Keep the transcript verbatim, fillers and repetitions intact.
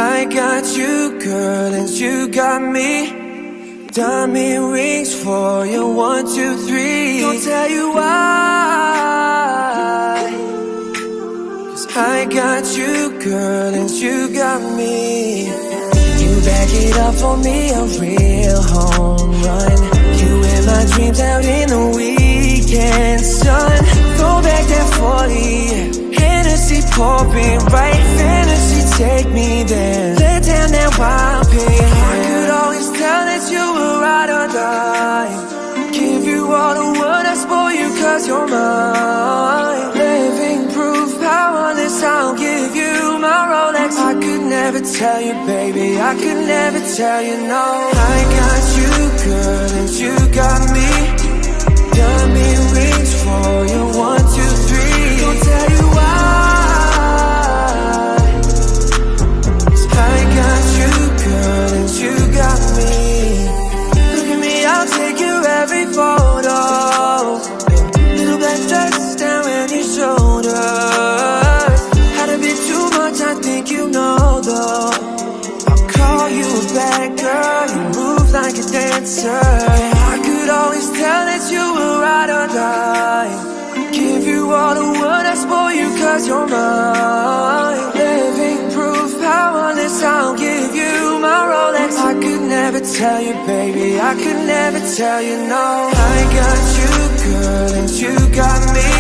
I got you, girl, and you got me. Diamond rings for you, one, two, three. Don't tell you why, 'cause I got you, girl, and you got me. You back it up for me, a real home run. You in my dreams out in the weekend sun. Throw back that forty, Hennessy pouring right, fantasy take me there. Let down that wild pain. I could always tell that you were right or die. Give you all the world, I spoil you 'cause you're mine. Living proof, powerless, I'll give you my Rolex. I could never tell you, baby, I could never tell you no. I got you, girl, and you got me. Diamond rings for you, one, two, three. Don't tell you why, 'cause I got you, girl, and you got me. Look at me, I'll take you every photo. Little black dress down at your shoulders. Had a bit too much, I think you know though. I'll call you a bad girl, you move like a dancer. I could always tell that you were right or die. Give you all the world, I spoil you 'cause you're mine. Living proof, powerless, I'll give you my Rolex. I could never tell you, baby, I could never tell you no. I got you, girl, and you got me.